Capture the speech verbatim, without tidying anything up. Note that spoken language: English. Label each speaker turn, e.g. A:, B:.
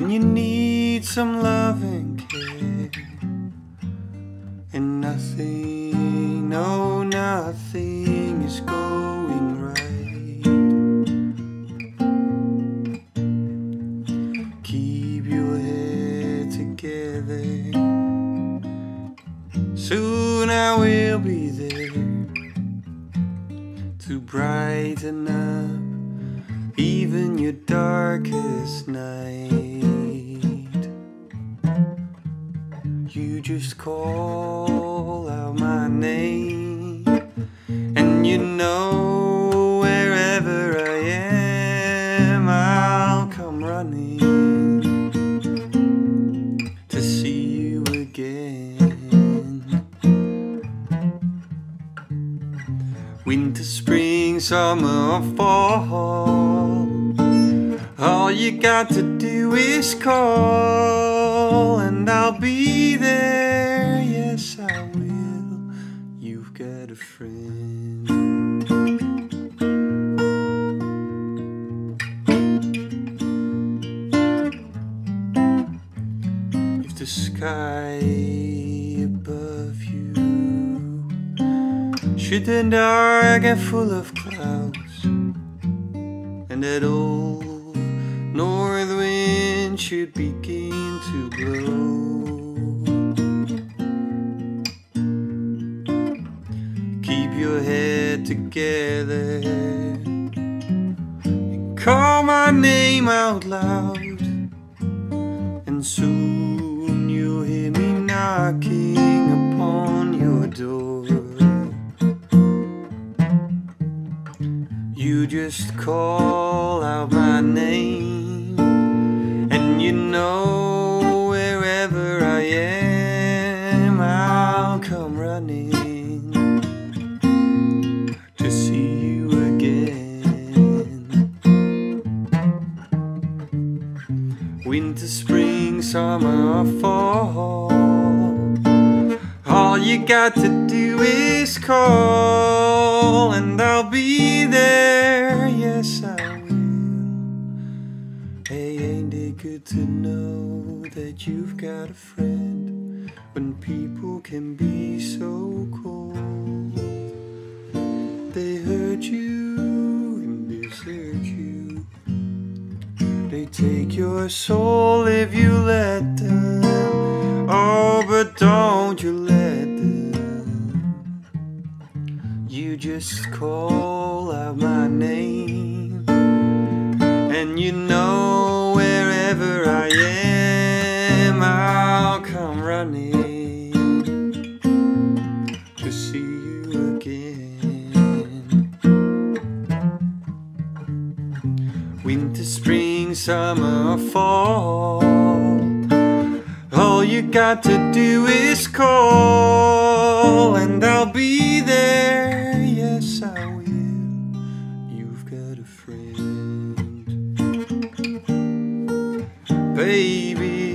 A: when you need some love and care, and nothing, no, nothing is going right. Keep your head together, soon I will be there to brighten up even your darkest night. You just call out my name, and you know wherever I am, I'll come running to see you again. Winter, spring, summer, or fall, all you got to do is call, and I'll be there. Yes, I will. You've got a friend. If the sky above you should turn dark and full of clouds, and that old north wind should begin to blow, keep your head together and call my name out loud, and soon you'll hear me knocking upon your door. You just call out my name, and you know wherever I am, I'll come running to see you again. Winter, spring, summer, or fall, all you got to do is call, and I'll be there. Yes, I will. Hey, ain't it good to know that you've got a friend when people can be so cold? They hurt you and desert you, they take your soul if you let them. Oh, but don't you let them. You just call out my name, and you know wherever I am, I'll come running to see you again. Winter, spring, summer, or fall, all you got to do is call, and I'll be there. Yes, I will. You've got a friend, baby.